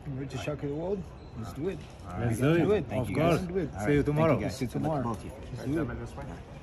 The richest shark in the world. Let's do it. Let's do it. Of course. See you tomorrow. See you tomorrow. Let's do it.